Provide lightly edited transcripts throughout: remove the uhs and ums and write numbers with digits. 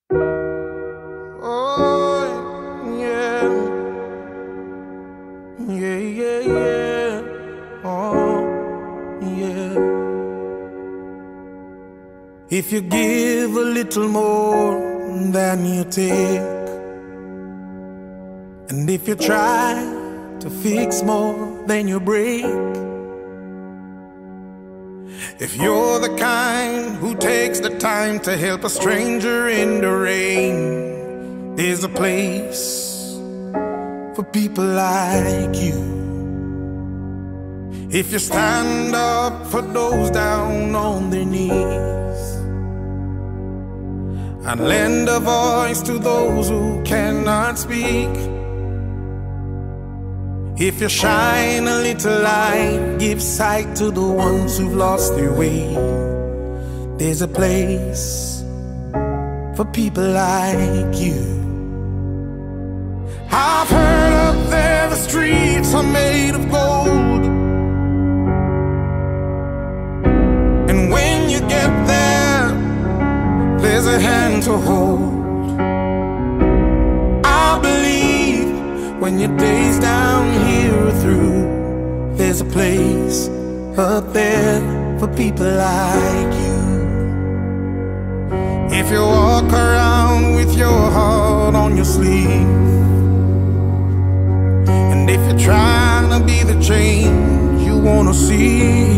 Oh, yeah, yeah, yeah, yeah. Oh, yeah. If you give a little more than you take, and if you try to fix more than you break, if you're the kind who takes the time to help a stranger in the rain, there's a place for people like you. If you stand up for those down on their knees and lend a voice to those who cannot speak, if you shine a little light, give sight to the ones who've lost their way, there's a place for people like you. I've heard up there the streets are made of gold, and when you get there, there's a hand to hold. I believe when your days down here are through, there's a place up there for people like you. If you walk around with your heart on your sleeve, and if you're trying to be the change you wanna see,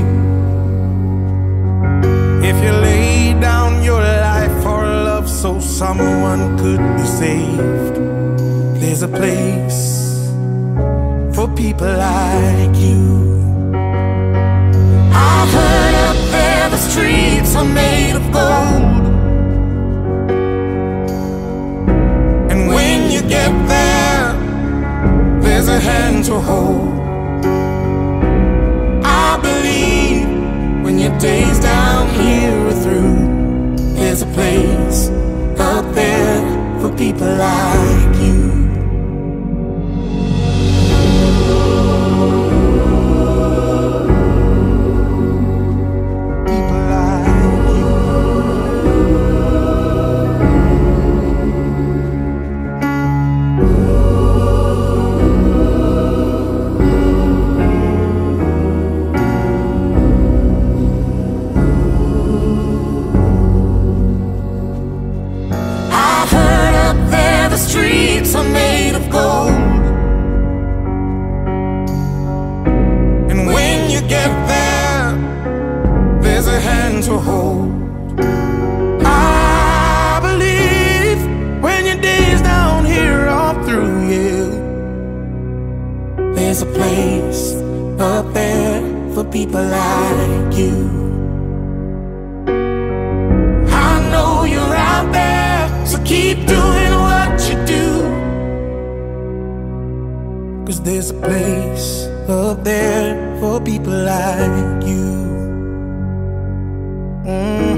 if you lay down your life for love so someone could be saved, there's a place for people like you. I've heard up there the streets are made of gold, and when you get there, there's a hand to hold. I believe when your days down here are through, there's a place up there for people like you. Streets are made of gold, and when you get there, there's a hand to hold. I believe when your days down here are through, yeah, there's a place up there for people like you. I know you're out there, so keep doing what you do, 'cause there's a place up there for people like you.